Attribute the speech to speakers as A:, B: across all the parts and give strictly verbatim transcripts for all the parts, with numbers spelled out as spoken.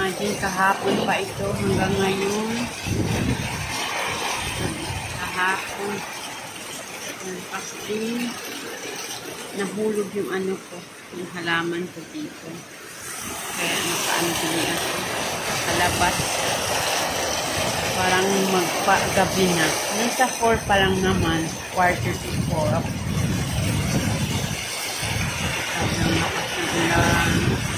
A: Imagine kahapon pa ito hanggang ngayon. Kahapon. Nagpasting. Nahulog yung ano ko. Yung halaman ko dito. Kaya nakaano din ako. Kalabas. Parang magpagabi na. Nasa four pa lang naman. Quarter to four. Sobrang lakas ng ulan.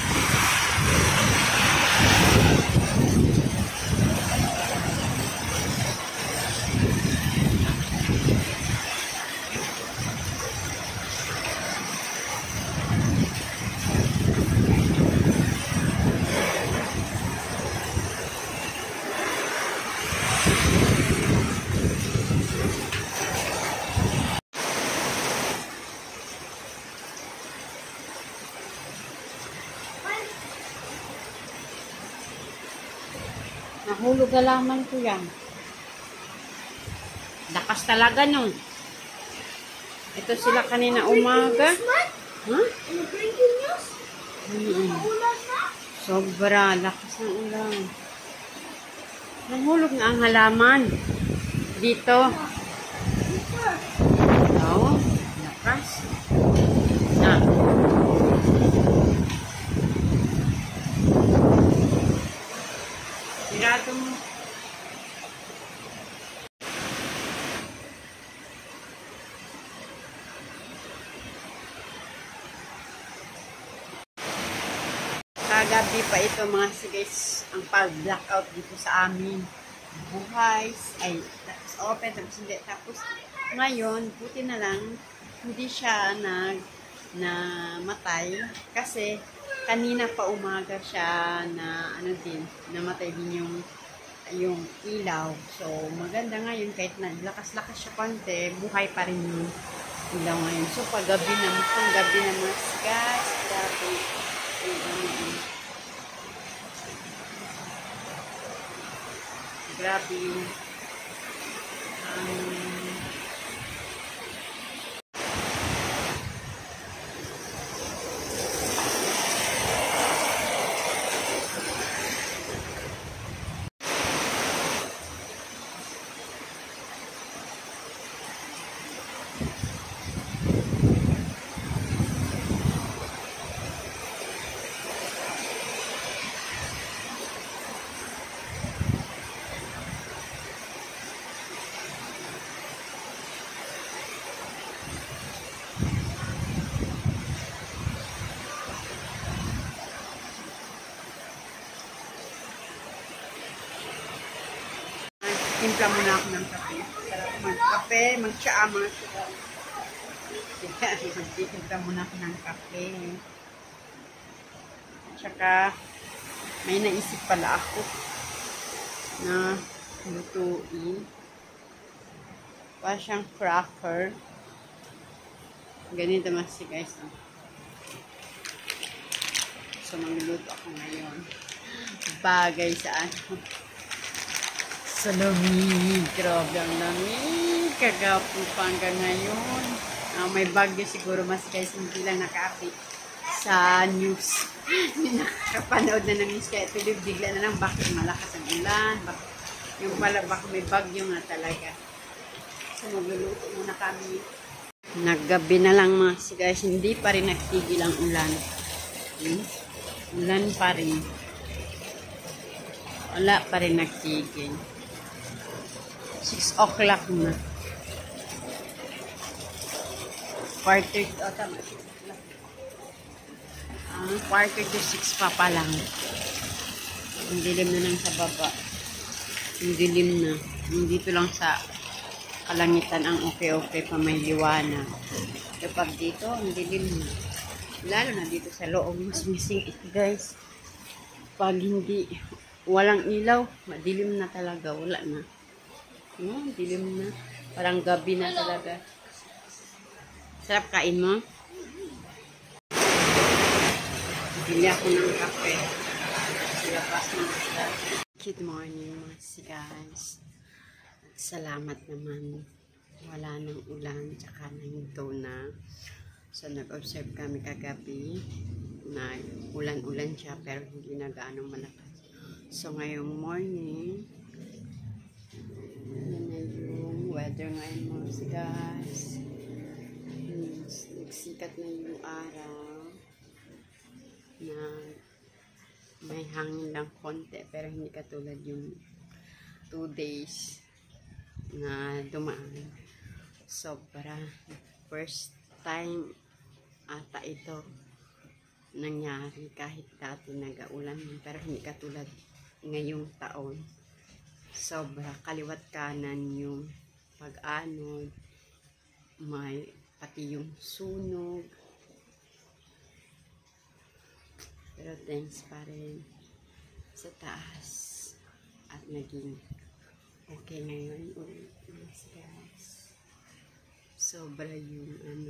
A: Nahulog halaman ko yan. Lakas talaga nun. Ito sila kanina umaga. Ha? Hmm? Sobra. Lakas ng ulan. Nahulog na ang halaman. Dito. Oo. Lakas. Na. Mirado mo. Kagabi pa ito mga guys, ang pag-blackout dito sa amin. Buhay, ay, tapos open, tapos hindi. Tapos ngayon, buti na lang, hindi siya nag, na matay. Kasi kanina pa umaga siya na ano din, namatay din yung yung ilaw. So, maganda ngayon kahit naglakas-lakas siya konti, buhay pa rin yung ilaw ngayon. So, pag gabi na, mukhang gabi na mas guys, grabe. Grabe yung um, timpla muna ako ng kape. Sarap mag-kape, mag-tsaa, mga sugar. Timpla muna ako ng kape. Tsaka, may naisip pala ako na lutuin. Para siyang cracker. Ganito mas guys. Oh. So, magluluto ako ngayon. Bagay sa ano. Sa lamig. Grabe ang lamig. Kagapo pa hanggang ngayon. Uh, may bagyo siguro mas guys hindi lang naka-update sa news. Nakapanood na ng news kaya tuloy bigla na lang bakit malakas ang ulan. Bakit, yung pala baka may bagyo nga talaga. So magluluto muna kami. Naggabi na lang mga guys. Hindi pa rin nagtigil ang ulan. Hmm? Ulan pa rin. Wala pa rin nagtigil. six o'clock na. Quarter to, oh, tama. Ah, quarter to six pa pa lang. Ang dilim na lang sa baba. Ang dilim na. Dito lang sa kalangitan ang okay-okay pa may liwanag. Kapag dito, ang dilim na. Lalo na dito sa loob, mas missing ito guys. Pag hindi, walang ilaw, madilim na talaga. Wala na. Hmm, dilim na. Parang gabi na talaga. Sarap kain mo? Bili ako ng kape. Silapas na kita. Good morning mga guys. Salamat naman. Wala nang ulan. Tsaka nahinto na. So nag-observe kami kagabi. Na ulan-ulan siya pero hindi na gaano malakas. So, ngayong morning, yan na yung weather ngayon mga guys. Nagsikat na yung araw na may hangin lang konti, pero hindi katulad yung two days na dumaan. Sobra. First time ata ito nangyari, kahit dati nag-aulan, pero hindi katulad ngayong taon. Sobra kaliwat kanan yung pag-anod, may pati yung sunog, pero thanks pa rin sa taas at naging okay ngayon ulit guys. Sobra yung ano,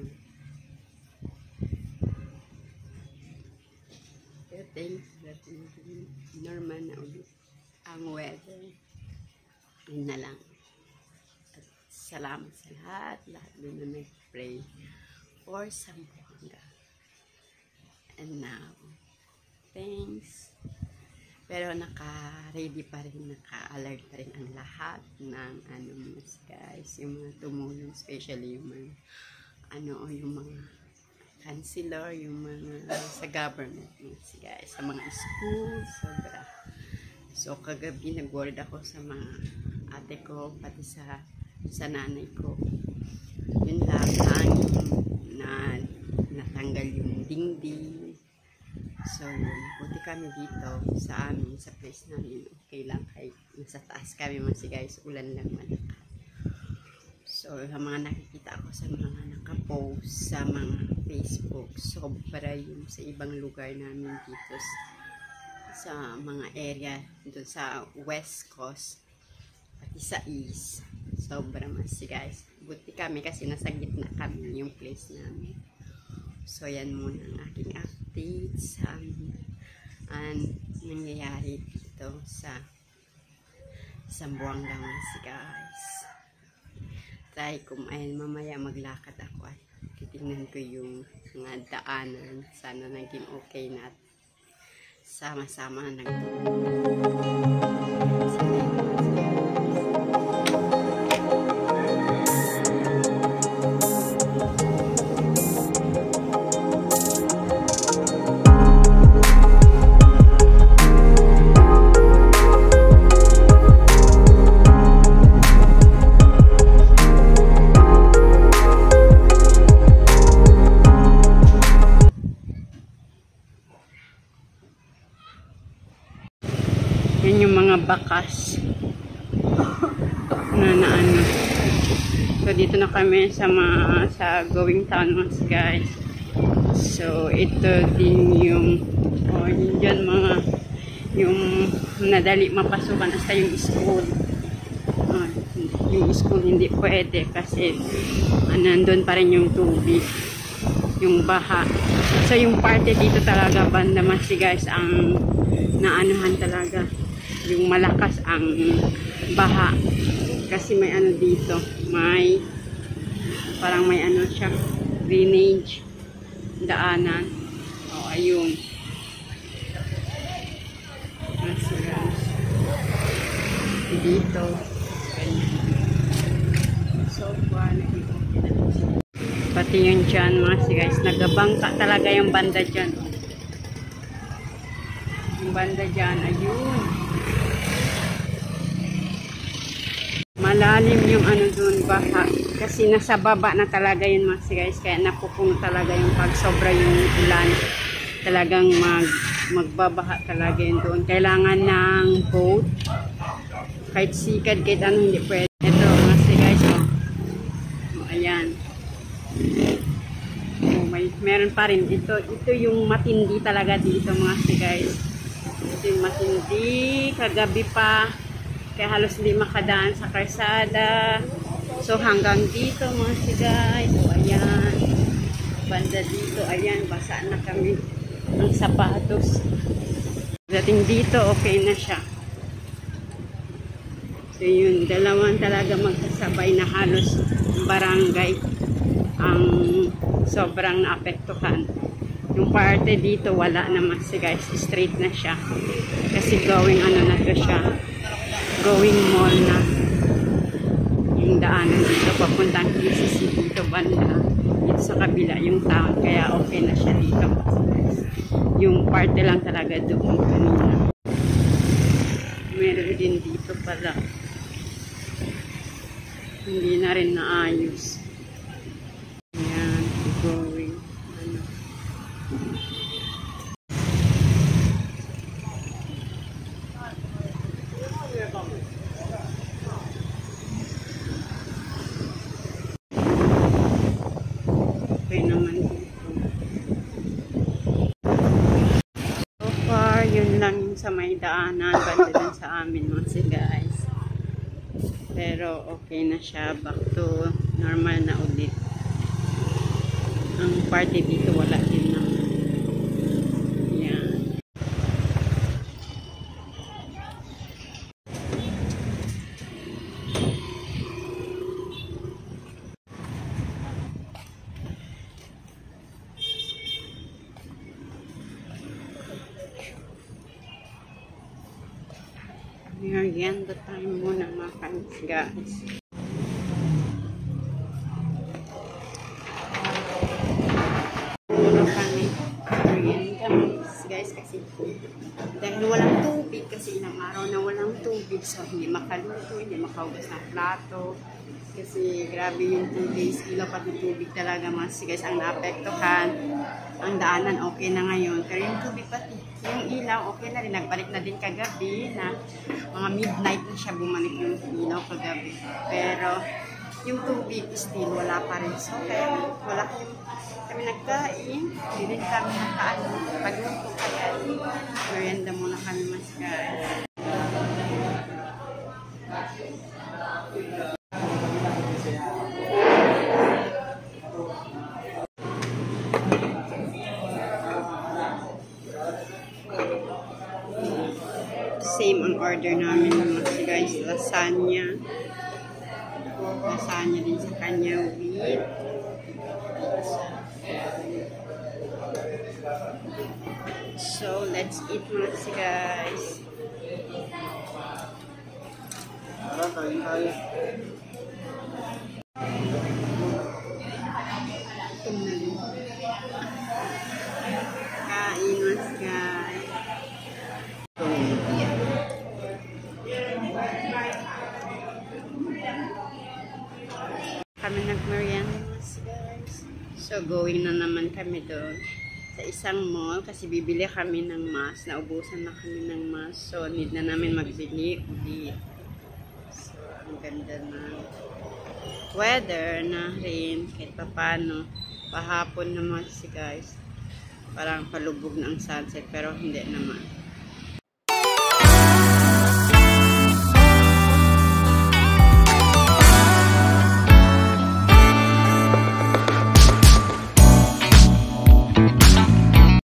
A: pero thanks that naging normal na ulit ang weather. Yun na lang. At salamat sa lahat, lahat din na nag-pray for Zamboanga. And now, thanks. Pero naka-ready pa rin, naka-alert pa rin ang lahat ng ano mga guys, yung mga tumulong, especially yung mga ano, yung mga councilor, yung mga sa government mga guys, sa mga school, sobra. So kagabi nag-word ako sa mga ate ko, pati sa sa nanay ko. Yun lang, hangin na natanggal yung dingding. So, buti kami dito sa amin, sa place namin. Okay lang, kahit nasa taas kami mga guys, ulan lang malakas. So, sa mga nakikita ako sa mga nakapost sa mga Facebook, sobra yung sa ibang lugar namin dito sa mga area dito sa West Coast, pati sa East. Sobra mas guys. Buti kami kasi nasa gitna kami yung place namin. So, yan muna ang aking update sa ang nangyayari dito sa Zamboanga mas guys. Try ko, ayun, mamaya maglakad ako at titingnan ko yung mga daanan. Sana naging okay na at sama-sama na nagtulong. Yan yung mga bakas na naano. So dito na kami sa mga sa going town mga guys. So ito din yung oh, yun dyan mga yung nadali mapasukan hasta yung school. Oh, yung school hindi pwede kasi ah, nandun pa rin yung tubig, yung baha. So yung parte dito talaga banda mas guys ang naanuhan talaga, yung malakas ang baha kasi may ano dito, may parang may ano siya, drainage daanan. O ayun, dito so far pati yung dyan mga guys, nagabangka talaga yung banda dyan, yung banda dyan, ayun malalim yung ano doon baha kasi nasa baba na talaga yun mga guys, kaya napupuno talaga yung pag sobra yung ulan talagang mag magbabaha talaga yun doon, kailangan ng boat kahit sikad kahit ano hindi pwede. Ito mga guys, oh. Oh, ayan oh, may, meron pa rin ito, ito yung matindi talaga dito mga guys, ito yung matindi kagabi pa kaya halos hindi makadaan sa karsada. So hanggang dito mga guys. So ayan. Banda dito. Ayan. Basa na kami ang sapatos. Dating dito okay na siya. So yun. Dalawang talaga magkasabay na halos barangay ang sobrang naapektuhan. Yung parte dito, wala naman si guys. Straight na siya. Kasi going ano na to siya. Going mall na. Yung daanan dito, papuntang Q C C dito banda. Dito sa kabila yung town. Kaya okay na siya dito. Yung parte lang talaga doon kanina. Meron din dito pala. Hindi na rin naayos. Ayan, going. Ano. Okay naman dito. So far, yun lang yung sa may daanan. Banda dun sa amin mga guys. Pero okay na siya. Back to normal na ulit. Ang party dito wala din naman. Yan. Merienda time muna mga kanis guys. Muna kami merienda guys kasi dahil walang tubig kasi ilang araw na walang tubig so hindi makaluto, hindi makahugas ng plato kasi grabe yung two days ilaw pati tubig talaga mga guys ang naapektuhan. Ang daanan okay na ngayon pero yung tubig pati yung ilaw okay na rin, nagbalik na din kagabi na mga midnight na siya bumalik yung ilaw kagabi pero yung tubig still wala pa rin so kaya wala kami, kami nagkain hindi rin kami nakaano pagluto kaya merienda muna kami mas guys. Same ang order namin mga guys, lasagna. Lasagna din sa kanya with so let's eat mga guys. Kain mas guys. Kami nagmerienda guys. So going na naman kami doon sa isang mall kasi bibili kami ng mask. Naubusan na kami ng mask. So need na namin magbili ulit. So ang ganda na weather na rin kahit papano. Pahapon naman si guys. Parang palubog na ang sunset pero hindi naman.